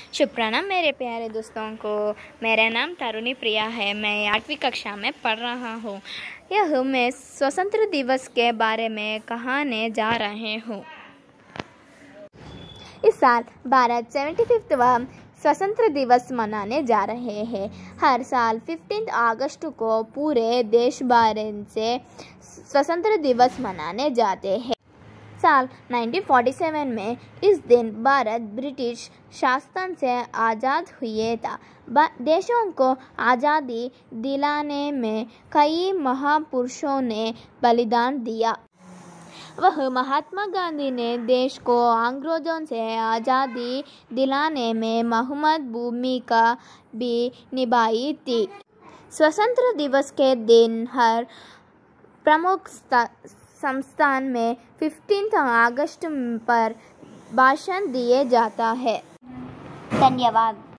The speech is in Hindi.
शुभ प्रणाम मेरे प्यारे दोस्तों को। मेरा नाम तरुणी प्रिया है। मैं 8वीं कक्षा में पढ़ रहा हूँ। यह मैं स्वतंत्र दिवस के बारे में कहने जा रहे हूँ। इस साल भारत 75वां स्वतंत्र दिवस मनाने जा रहे हैं। हर साल 15 अगस्त को पूरे देश भर से स्वतंत्र दिवस मनाने जाते हैं। साल 1947 में इस दिन भारत ब्रिटिश शासन से आज़ाद हुआ था। देशों को आज़ादी दिलाने में कई महापुरुषों ने बलिदान दिया। वह महात्मा गांधी ने देश को अंग्रेजों से आज़ादी दिलाने में महत्वपूर्ण भूमिका भी निभाई थी। स्वतंत्रता दिवस के दिन हर प्रमुख संस्थान में 15 अगस्त पर भाषण दिया जाता है। धन्यवाद।